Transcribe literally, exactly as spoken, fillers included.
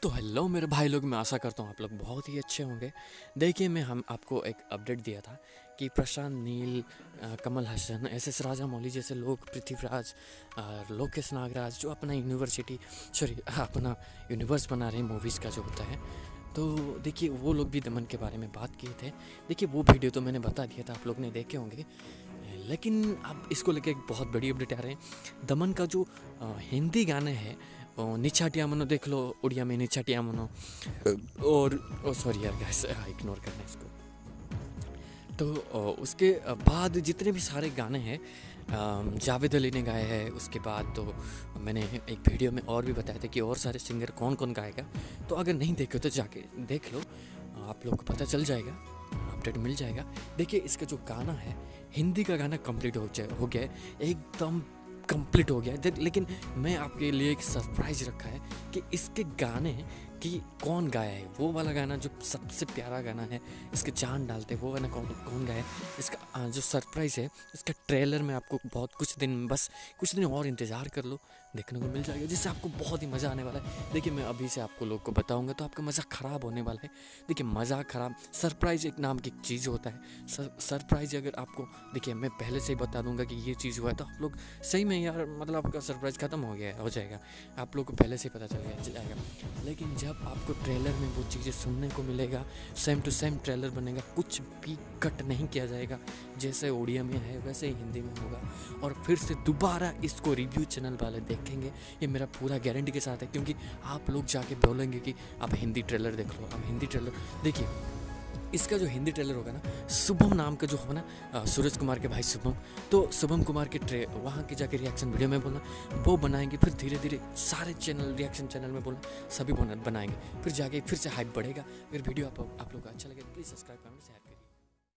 तो हेलो मेरे भाई लोग, मैं आशा करता हूँ आप लोग बहुत ही अच्छे होंगे। देखिए, मैं हम आपको एक अपडेट दिया था कि प्रशांत नील, अ, कमल हसन, एस एस राजामौली जैसे लोग, पृथ्वीराज और लोकेश नागराज जो अपना यूनिवर्सिटी सॉरी अपना यूनिवर्स बना रहे हैं मूवीज़ का जो होता है, तो देखिए वो लोग भी दमन के बारे में बात किए थे। देखिए वो वीडियो तो मैंने बता दिया था, आप लोग ने देखे होंगे, लेकिन अब इसको लेके एक बहुत बड़ी अपडेट आ रहे हैं। दमन का जो अ, हिंदी गाने हैं, निछाटिया मनो देख लो, उड़िया में निछाटिया मनो, और ओ सॉरी यार गैस, इग्नोर करना इसको। तो अ, उसके बाद जितने भी सारे गाने हैं अ, जावेद अली ने गाए हैं। उसके बाद तो मैंने एक वीडियो में और भी बताया था कि और सारे सिंगर कौन कौन गाएगा। तो अगर नहीं देखे तो जाके देख लो, आप लोग को पता चल जाएगा, अपडेट मिल जाएगा। देखिए इसका जो गाना है, हिंदी का गाना कंप्लीट हो जाए हो गया है, एकदम कंप्लीट हो गया है। लेकिन मैं आपके लिए एक सरप्राइज रखा है कि इसके गाने कि कौन गाया है। वो वाला गाना जो सबसे प्यारा गाना है, इसके जान डालते वो गाना कौन कौन गाया है, इसका जो सरप्राइज़ है, इसका ट्रेलर में आपको बहुत कुछ दिन बस कुछ दिन और इंतज़ार कर लो, देखने को मिल जाएगा, जिससे आपको बहुत ही मज़ा आने वाला है। देखिए मैं अभी से आपको लोग को बताऊंगा तो आपका मज़ा ख़राब होने वाला है। देखिए मज़ा ख़राब, सरप्राइज़ एक नाम की चीज़ होता है। सर, सरप्राइज़ अगर आपको, देखिए मैं पहले से ही बता दूंगा कि ये चीज़ हुआ है तो आप लोग सही में यार, मतलब आपका सरप्राइज़ ख़त्म हो गया हो जाएगा, आप लोग को पहले से ही पता चल गया जाएगा। लेकिन जब आपको ट्रेलर में वो चीज़ें सुनने को मिलेगा, सेम टू सेम ट्रेलर बनेगा, कुछ भी कट नहीं किया जाएगा, जैसे उड़िया में है वैसे ही हिंदी में होगा, और फिर से दोबारा इसको रिव्यू चैनल वाले देखेंगे, ये मेरा पूरा गारंटी के साथ है। क्योंकि आप लोग जाके बोलेंगे कि आप हिंदी ट्रेलर देख लो, आप हिंदी ट्रेलर देखिए। इसका जो हिंदी ट्रेलर होगा ना, शुभम नाम का जो होगा ना, सूरज कुमार के भाई शुभम, तो शुभम कुमार के ट्रे वहाँ के जाके रिएक्शन वीडियो में बोलना, वो बनाएंगे, फिर धीरे धीरे सारे चैनल रिएक्शन चैनल में बोलना, सभी बनाएंगे, फिर जाके फिर से हाइप बढ़ेगा। फिर वीडियो आप, आप लोग को अच्छा लगे प्लीज़ सब्सक्राइब करना, शेयर करें।